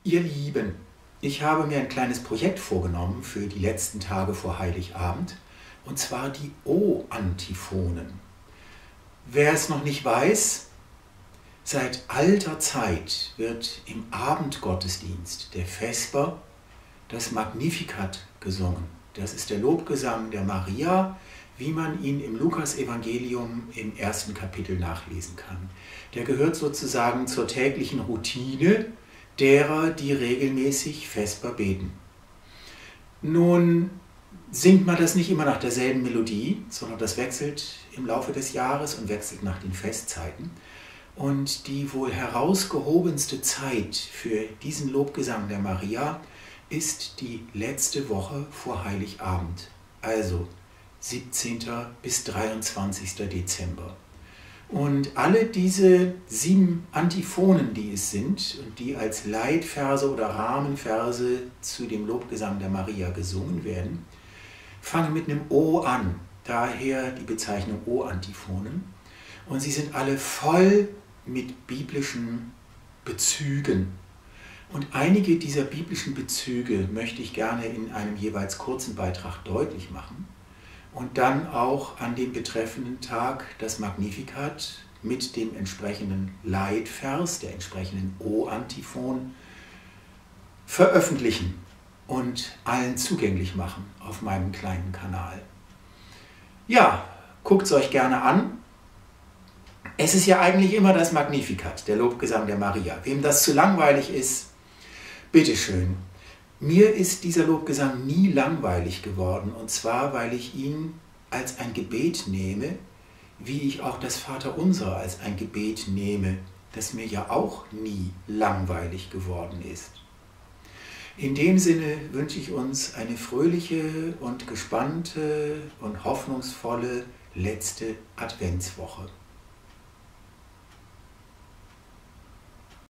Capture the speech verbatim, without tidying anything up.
Ihr Lieben, ich habe mir ein kleines Projekt vorgenommen für die letzten Tage vor Heiligabend, und zwar die O-Antiphonen. Wer es noch nicht weiß, seit alter Zeit wird im Abendgottesdienst der Vesper das Magnificat gesungen. Das ist der Lobgesang der Maria, wie man ihn im Lukas-Evangelium im ersten Kapitel nachlesen kann. Der gehört sozusagen zur täglichen Routine derer, die regelmäßig Vesper beten. Nun singt man das nicht immer nach derselben Melodie, sondern das wechselt im Laufe des Jahres und wechselt nach den Festzeiten. Und die wohl herausgehobenste Zeit für diesen Lobgesang der Maria ist die letzte Woche vor Heiligabend, also siebzehnten bis dreiundzwanzigsten Dezember. Und alle diese sieben Antiphonen, die es sind und die als Leitverse oder Rahmenverse zu dem Lobgesang der Maria gesungen werden, fangen mit einem O an, daher die Bezeichnung O-Antiphonen. Und sie sind alle voll mit biblischen Bezügen. Und einige dieser biblischen Bezüge möchte ich gerne in einem jeweils kurzen Beitrag deutlich machen und dann auch an dem betreffenden Tag das Magnificat mit dem entsprechenden Leitvers, der entsprechenden O-Antiphon, veröffentlichen und allen zugänglich machen auf meinem kleinen Kanal. Ja, guckt es euch gerne an. Es ist ja eigentlich immer das Magnificat, der Lobgesang der Maria. Wem das zu langweilig ist, bitteschön. Mir ist dieser Lobgesang nie langweilig geworden, und zwar, weil ich ihn als ein Gebet nehme, wie ich auch das Vaterunser als ein Gebet nehme, das mir ja auch nie langweilig geworden ist. In dem Sinne wünsche ich uns eine fröhliche und gespannte und hoffnungsvolle letzte Adventswoche.